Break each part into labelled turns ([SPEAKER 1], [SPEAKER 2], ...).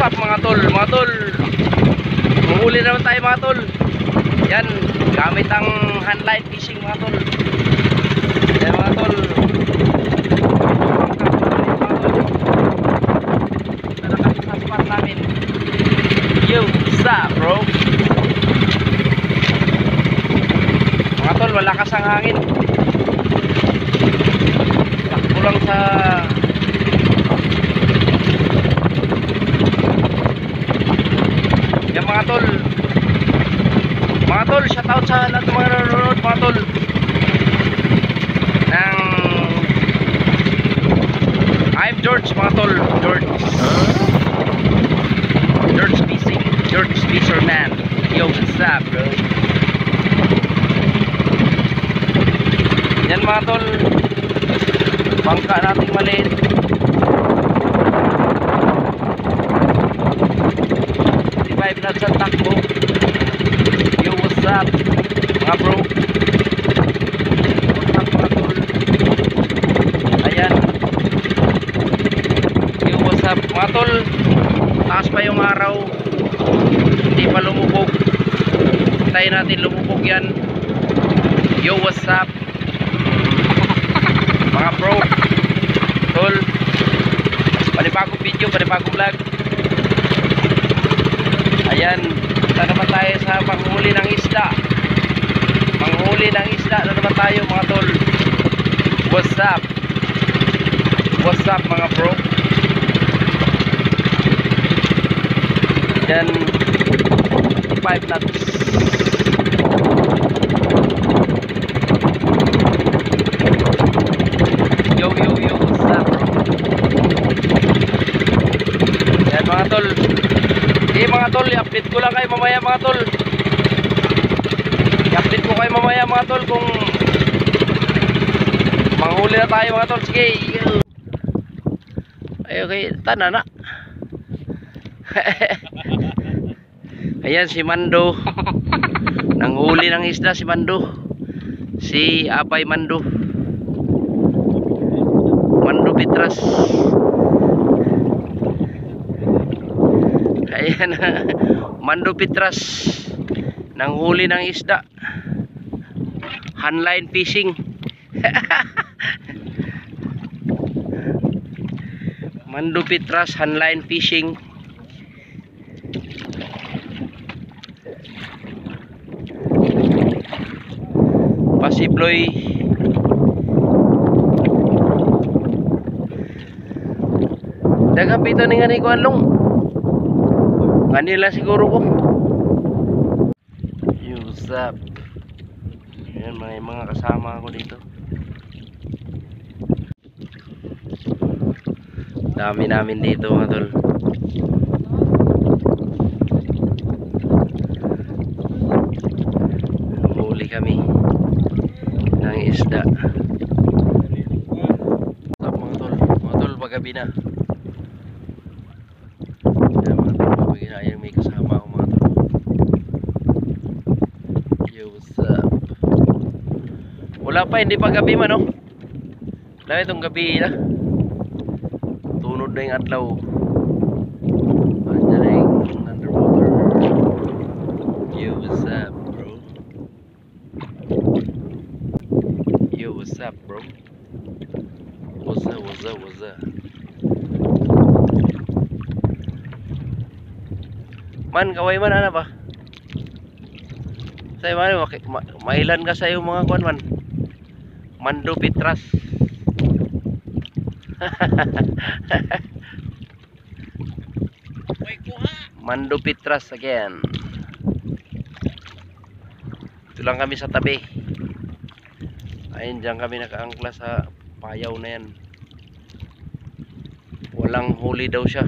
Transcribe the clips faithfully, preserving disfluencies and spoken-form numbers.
[SPEAKER 1] up mga tol? Mga tol, manghuli naman tayo mga tol. Yan, gamit ang handline fishing mga tol. Yan mga tol. Nalakad sa spot namin. Yo, what's up bro? Mga tol, malakas ang hangin. Takbo lang sa yan mga tol. Mga tol, shoutout sa lahat ng mga nanonood mga tol ng I'm George mga tol. George George Fishing, George Fisherman. Yo, what's up bro? Yan mga tol, bangka nating maliit. five minutes sa takbo. Yo, what's up mga bro? What's up mga tol? Ayan. Yo, what's up mga tol? Taas pa yung araw, hindi pa lumubog. Hintayin natin lumubog yan. Yo, what's up mga bro? Tol, panibagong video, panibagong vlog. Ayan, punta naman tayo sa panghuli ng isda. Panghuli ng isda na naman tayo mga tol. What's up? What's up mga bro? Yan, five knots. Yo yo yo, what's up bro? Yan mga tol. Eh mga tol, i-update ko lang kayo mamaya mga tol. I-update ko kayo mamaya mga tol kung manghuli na tayo mga tol. Sige. Ay okay, tana na. Ayan si Mando. Nanghuli ng isda si Mando. Si Apay Mando. Mando Pitras. Ayan, Mando Pitras nanghuli ng isda, handline fishing. Mando Pitras handline fishing. Pasibloy. Dagang pito ni nga ni Kuanlong. Kanila siguro ko. What's up? Yan, may mga kasama ako dito. Dami namin dito mga tol. Huli kami ng isda. What's up mga tol? Mga tol, paggabi na. Ayan, may kasama ako mga tol. Yo, what's up? Wala pa, hindi pa gabi man, no? Wala itong gabi na. Tunod na yung adlaw. Andiyan na yung underwater. Yo, what's up bro? Yo, what's up bro? What's up, what's up, what's up? Man, kaway man, ano ba? Sa'yo man, ma mailan ka sa'yo mga kuwan man. Mando Pitras. Mando Pitras again. Ito lang kami sa tabi. Ayun, dyan kami nakaangkla sa payaw na yan. Walang huli daw siya.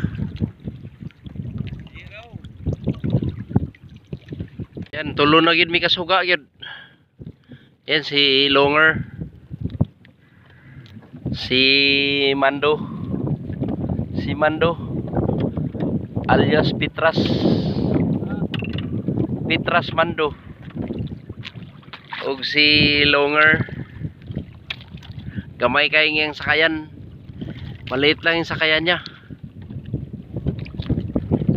[SPEAKER 1] Yan, tulo na gid mi kasuga gyud. Yan si Longer. Si Mando. Si Mando alias Pitras. Pitras Mando. Og si Longer. Gamay kay ngiyang sakayan. Maliit lang yung sakayan niya.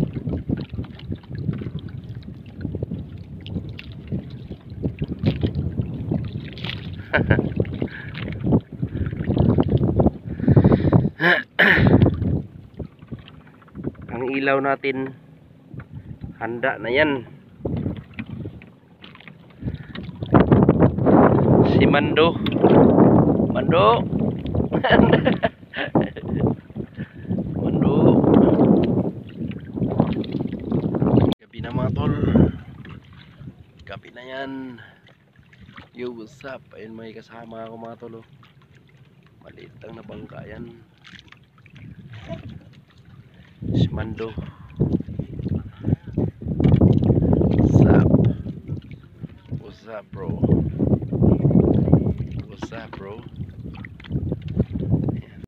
[SPEAKER 1] Ang ilaw natin handa na yan. Si Mando. Mando. Mando. Gabi na mga tol. Gabi na yan. Yo, what's up? Ayun, may kasama ako mga tol. Maliit lang na bangka yan. Si Mando. What's up? What's up, bro? What's up, bro? Ayan.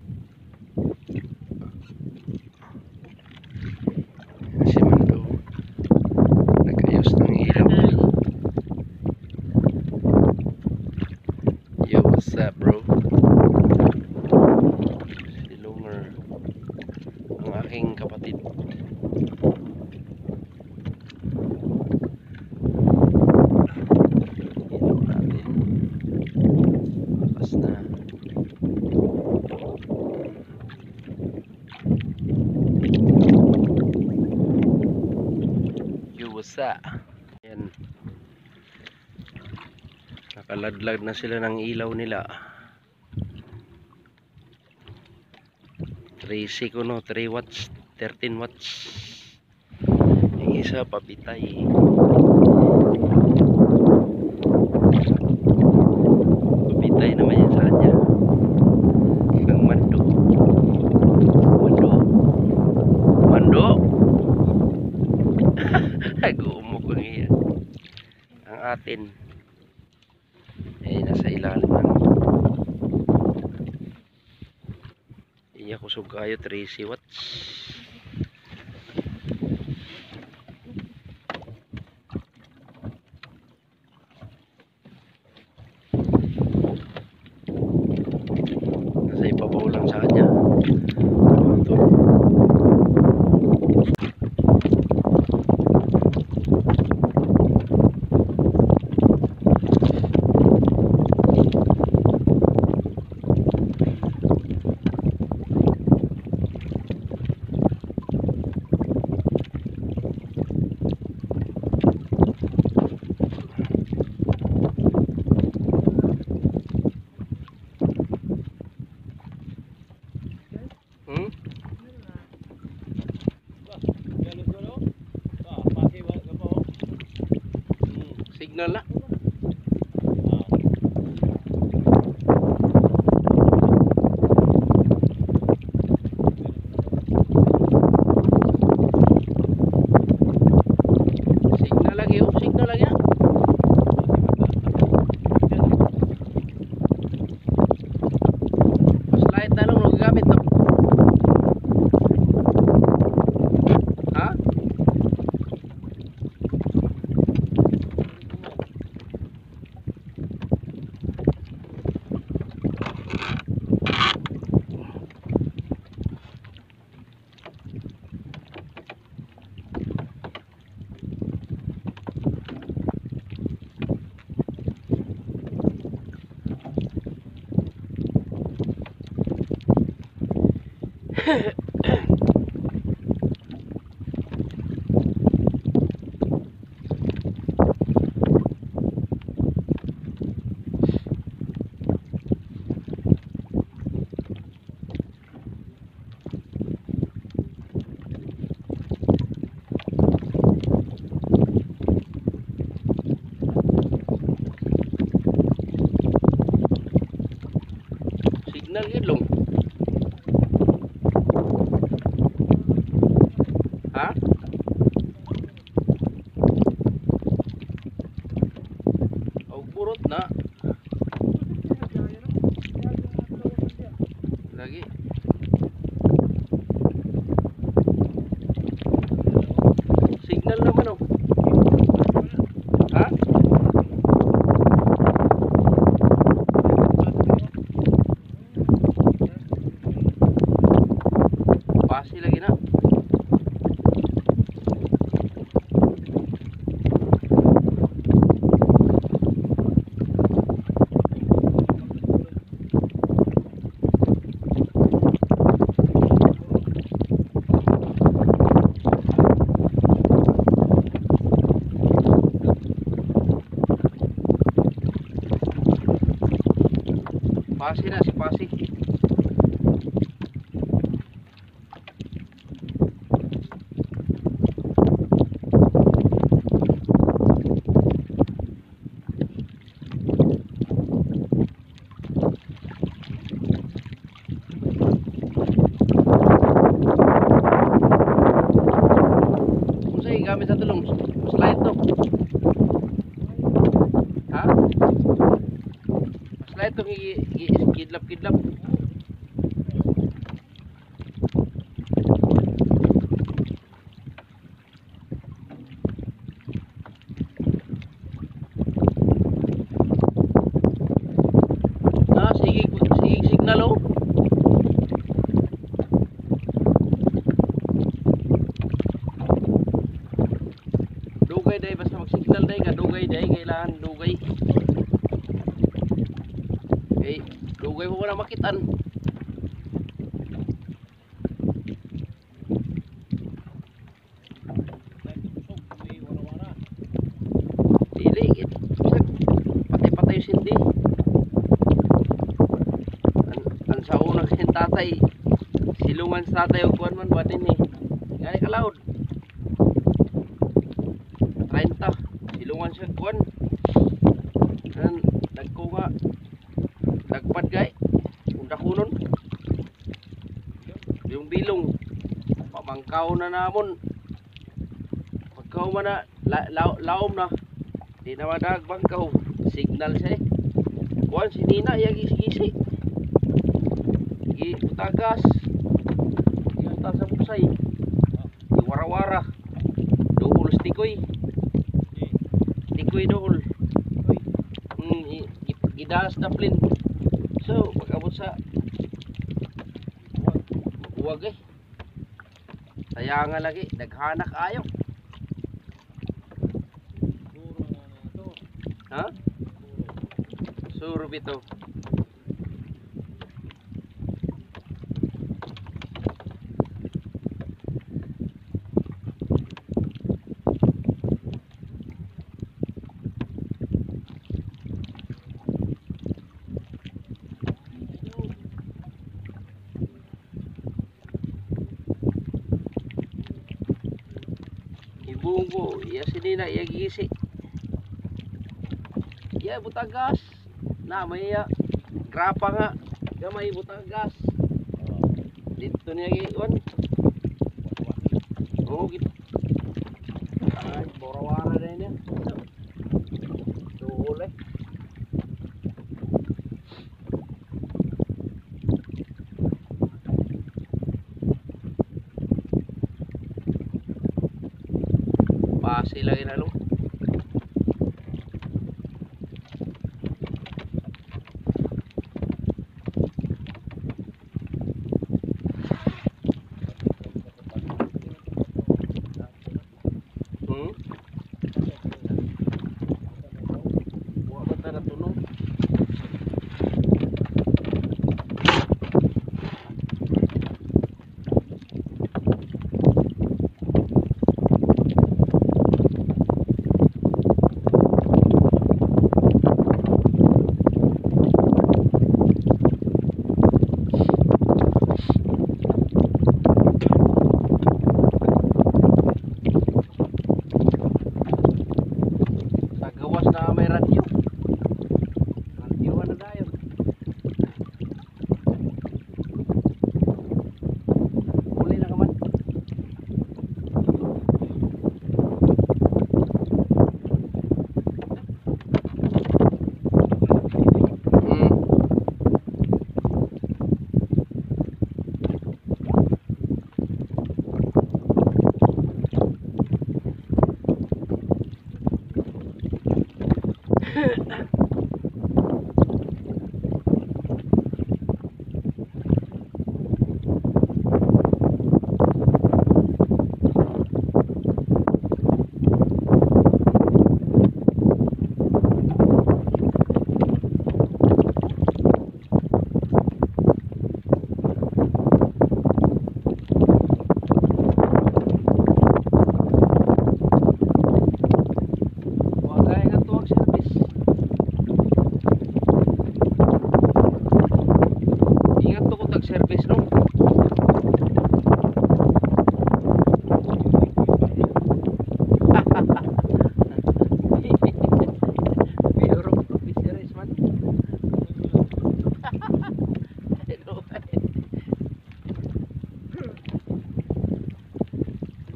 [SPEAKER 1] Si Mando. Nag-ayos ng ilaw. Yo, what's up, bro? Si Lunger. Ang aking kapatid. Ilaw natin. Lakas na. Yo, what's up? Ayan. Nakaladlag na sila ng ilaw nila. three siko no, three watts, thirteen watts. Yung isa papitay. Papitay naman yan sa kanya. Ang Mando. Mando. Mando. Nag-uumog ko ngayon. Ang atin ay nasa ilalim ng iya kusog kayo three watts. Nasa ibabaw lang sa kanya. Ito. Hmm? Signal na. Signal lagi oh, signal lagi ya. Pas light na lang gamit to. Ha? Signal ilong. Ha? Oh, purot na. Lagi. Signal naman oh. Ha? Pasi lagi na. Pasi na si Pasi. Usay gamit sa tulong. Slide to. Ha? Slide to kidlap-kidlap. Ah, sige, sige signal oh. Dugay day basta mag-signal day ka, dugay day kailangan dugay. Eh, dugay mo na makitan. Dili, patay-patay yung sindi. An, an sa unang sin tatay, silungan sa tatay o kuwan man ba din eh. Gani ka loud. treinta, silungan siya kuwan. An, nagko nga. Nagpad gay. Unda kunon. Yung bilong. Pamangkaw na namon. Pagkaw man na, la, la, laom na. Di na madagbangkaw. Signal siya eh. Kuwan si Nina, iya gisi-gisi. Igi utagas. Igi utag sa buksay. Igi wara-wara. Dohol stikoy. Stikoy dohol. Hmm, gidas na plin. So, pag-abot sa magbuwag eh. Kaya nga lagi, naghanak ayaw. Ha? Surub ito. Ibunggo, iya sini na iya gisi. Iya butagas. Na may iya grapa nga. Gamay butagas. Dito niya giwan. Oh, gitu. Ay, borawara na niya. Duhol eh. Pasi lagi na lo. Hmm? Buat ba na tunong?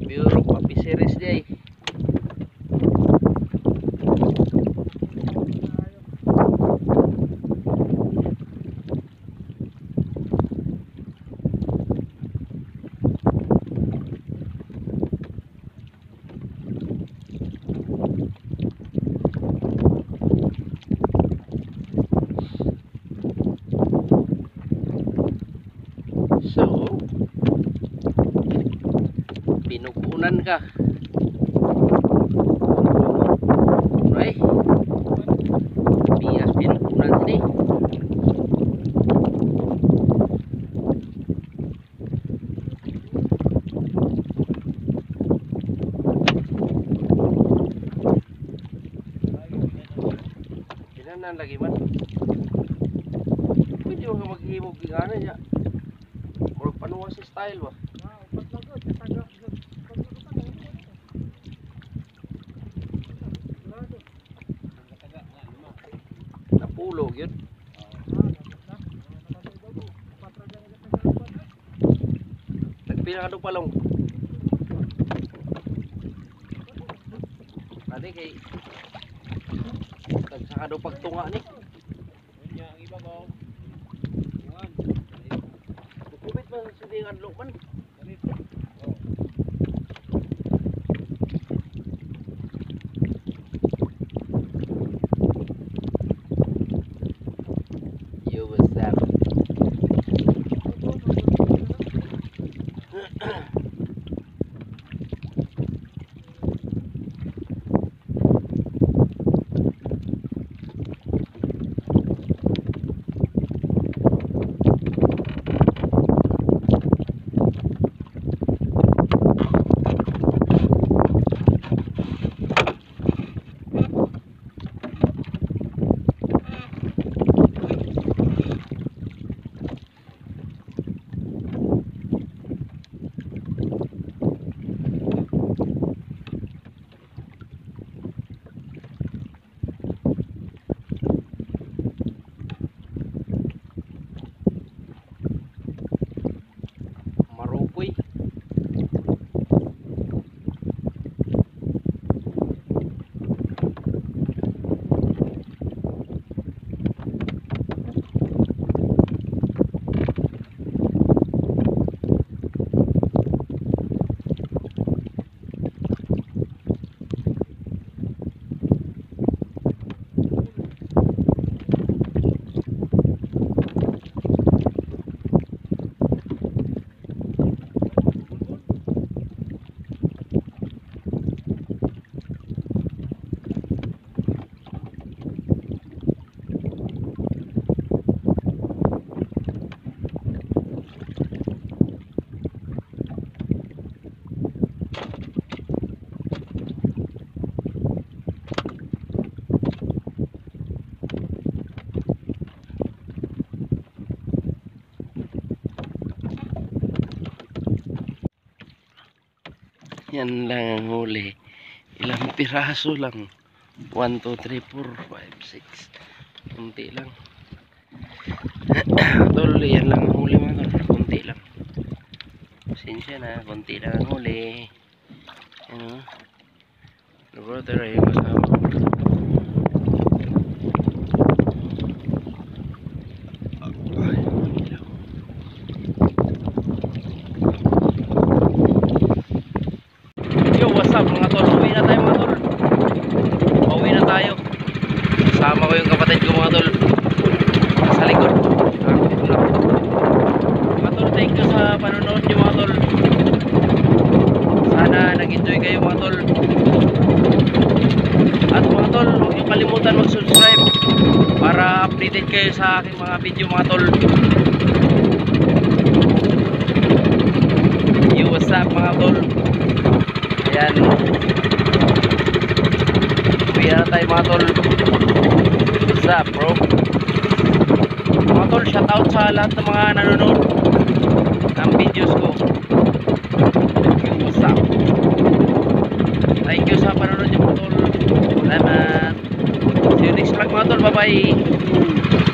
[SPEAKER 1] Bureau of Fisheries day. So, pinupunan ka. Right? Bias pinupunan sini. Pinanan lagi man. Pwede mo ka maghimog gana niya. Murag panuwa sa style ba? Napulog yun. Nagpila ka doon palong. Tadi kay tagsaka doon pagtunga ni. Ang iba ba? Kumit ba sa singan lukman? Yo, what's up? Marupoy. Yan lang ang huli. Ilang piraso lang. one, two, three, four, five, six. Kunti lang. Tol, yan lang ang huli mga tol. Kunti lang. Pasensya na. Kunti lang ang huli. Yan o. Brother ay yung kasama. Yo, what's up mga tol? Uwi na tayo mga tol. Uwi na tayo. Kasama ko yung kapatid ko mga tol. Nasa likod. Mga tol, thank you sa panonood nyo mga tol. Sana nag-enjoy kayo mga tol. At mga tol, huwag nyo kalimutan mag-subscribe para updated kayo sa aking mga video mga tol. Yo, what's up mga tol? Ayan. Uwi na tayo mga tol. What's up bro? Mga tol, shoutout sa lahat ng mga nanonood ng videos ko. Yo, what's up? Thank you sa panonood nyo mga tol. Salamat. See you next vlog mga tol. Bye bye.